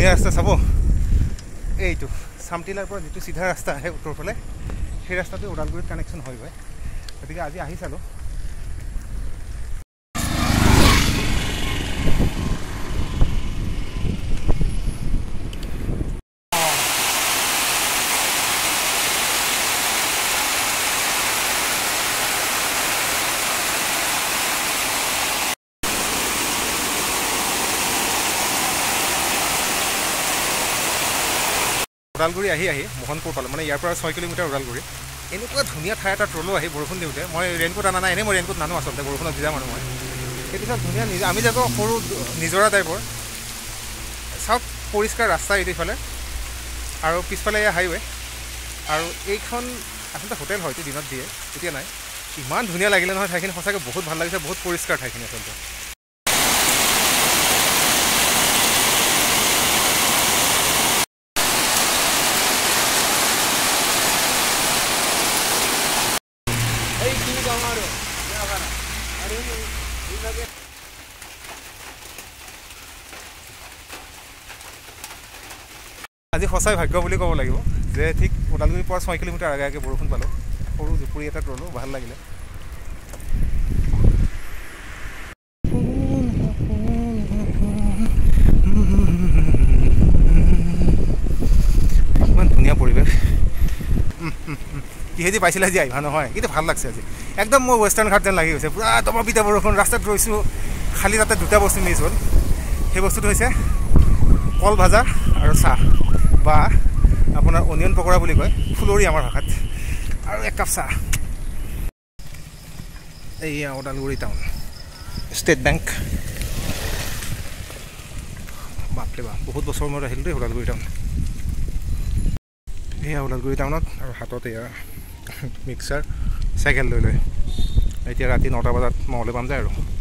ধুনীয়া ৰাস্তা চাব এইটো চামটিলাৰ পৰা যিটো চিধা ৰাস্তা আহে উত্তৰ ফালে সেই ৰাস্তাটো ওদালগুৰিত কানেকশ্যন হৈ গৈ গতিকে আজি আহি চালোঁ ওদালগুৰি আহি মোহনপুৰ পালোঁ মানে ইয়াৰ পৰা 6 কিলোমিটাৰ ওদালগুৰি এনেকুৱা ধুনীয়া ঠাই এটা ৰ'লোঁ আহি বৰষুণ দিওঁতে মই ৰেইনকোট আনা নাই এনেই মই ৰেইনকোট নানো আচলতে বৰষুণত ভিজা মানুহ মই সেইটো চাওক ধুনীয়া আমি যাব সৰু নিজৰা টাইপৰ চাওক পৰিষ্কাৰ ৰাস্তা এইটো ইফালে আৰু পিছফালে এয়া হাইৱে আৰু এইখন আচলতে হোটেল হয়তো দিনত দিয়ে এতিয়া নাই ইমান ধুনীয়া লাগিলে নহয় ঠাইখিনি সঁচাকৈ বহুত ভাল লাগিছে বহুত পৰিষ্কাৰ ঠাইখিনি আচলতে আজি সঁচাই ভাগ্য বুলি ক'ব লাগিব যে ঠিক ওদালগুৰিৰ পৰা 6 কিলোমিটাৰ আগে আগে বৰষুণ পালোঁ সৰু জুপুৰি এটাত ৰ'লোঁ ভাল লাগিলে ইমান ধুনীয়া পৰিৱেশ কিহেদি পাইছিলে আজি আহিবা নহয় কিন্তু ভাল লাগছে আজি একদম মোৰ ৱেষ্টাৰ্ণ ঘাট যেন লাগি গৈছে পুৰা দমৰপিটা বৰষুণ ৰাস্তাত ৰৈছোঁ খালি তাতে দুটা বস্তু মিছ হ'ল সেই বস্তুটো হৈছে কল ভাজা আৰু চাহ বা আপোনাৰ অনিয়ন পকৰা বুলি কয় ফুলৰি আমাৰ ভাষাত আৰু এক কাপ চাহ এইয়া ওদালগুৰি টাউন ষ্টেট বেংক বাপৰে বাপ বহুত বছৰ মূৰত আহিলোঁ দেই ওদালগুৰি টাউন এয়া ওদালগুৰি টাউনত আৰু হাতত এয়া মিক্সাৰ চাইকেল লৈ এতিয়া ৰাতি 9টা বজাত মঙলে পাম যায় আৰু